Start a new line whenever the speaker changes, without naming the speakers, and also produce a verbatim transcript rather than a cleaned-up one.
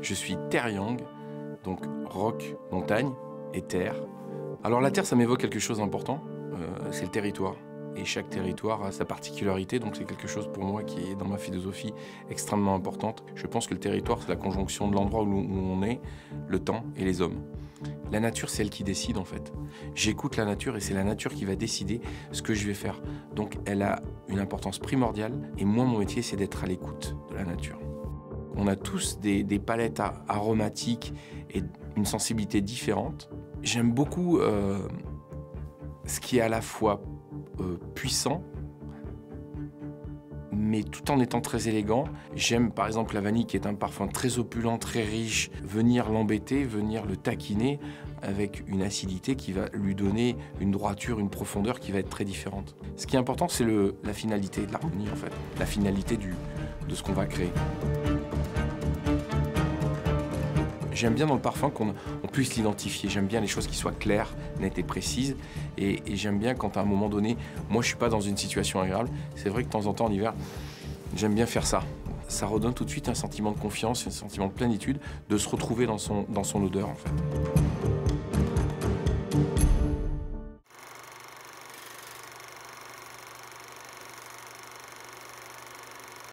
Je suis terre yang, donc roc, montagne et terre. Alors la terre, ça m'évoque quelque chose d'important, euh, c'est le territoire. Et chaque territoire a sa particularité, donc c'est quelque chose pour moi qui est dans ma philosophie extrêmement importante. Je pense que le territoire, c'est la conjonction de l'endroit où on est, le temps et les hommes. La nature, c'est elle qui décide en fait. J'écoute la nature et c'est la nature qui va décider ce que je vais faire. Donc elle a une importance primordiale et moi, mon métier, c'est d'être à l'écoute de la nature. On a tous des, des palettes aromatiques et une sensibilité différente. J'aime beaucoup euh, ce qui est à la fois euh, puissant, mais tout en étant très élégant. J'aime par exemple la vanille qui est un parfum très opulent, très riche. Venir l'embêter, venir le taquiner avec une acidité qui va lui donner une droiture, une profondeur qui va être très différente. Ce qui est important, c'est la finalité de l'harmonie en fait, la finalité du, de ce qu'on va créer. J'aime bien dans le parfum qu'on on puisse l'identifier. J'aime bien les choses qui soient claires, nettes et précises. Et, et j'aime bien quand à un moment donné, moi je suis pas dans une situation agréable. C'est vrai que de temps en temps en hiver, j'aime bien faire ça. Ça redonne tout de suite un sentiment de confiance, un sentiment de plénitude, de se retrouver dans son, dans son odeur en fait.